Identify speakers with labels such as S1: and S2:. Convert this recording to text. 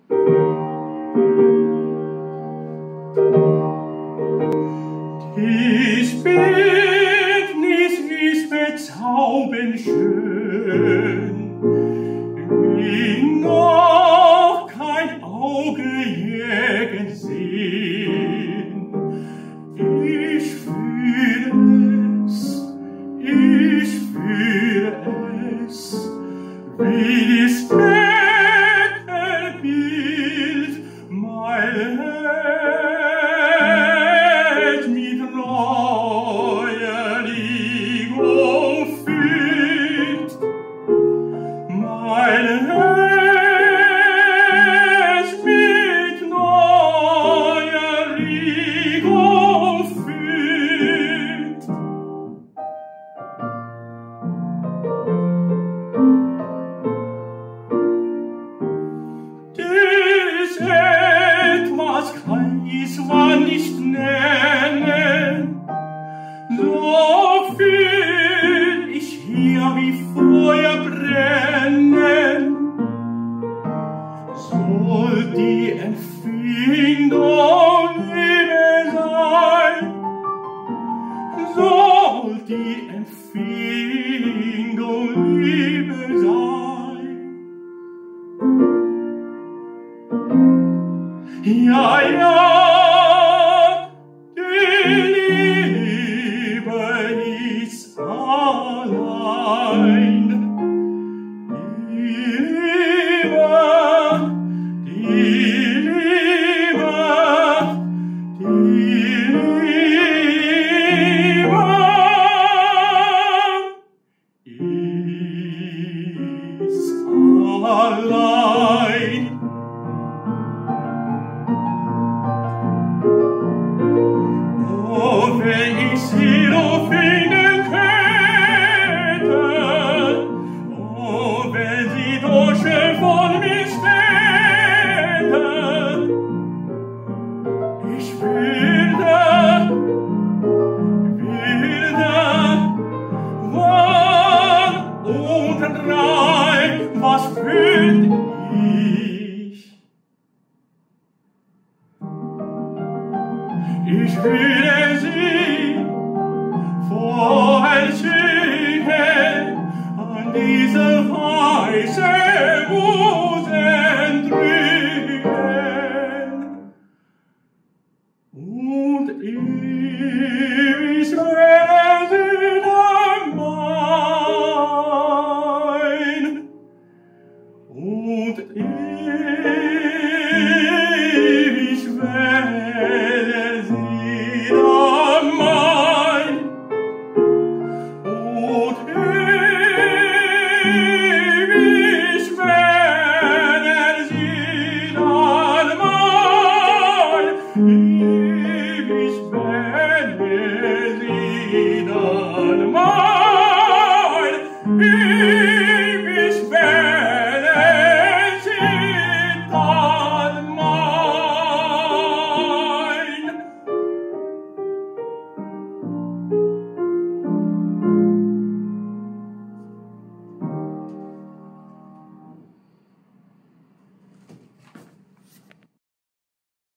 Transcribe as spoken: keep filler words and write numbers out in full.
S1: Dies Bildnis ist bezaubernd schön, wie noch kein Auge je gesehen. Ich fühle es, ich fühle es, wie dies Bettelbild mein Herz mit neuer Ligung füllt. Mein Herz mit neuer Ligung füllt. Dies etwas kann ich zwar nicht nennen, doch fühl ich hier wie Feuer brennen. Soll die Empfindung Liebe sein, soll die Empfindung Liebe sein. Ja, ja, die Liebe ist allein. Die Liebe, die Liebe, die Liebe ist allein. Oh, wenn ich sie doch finden könnte, oh, wenn sie doch schön von mir stände, ich würde, würde, wann unter drei, was fühlt ich? Ich würde sie vollziehen an diese weiße Busen drücken und ewig werden mein und ewig werden sie mein und ewig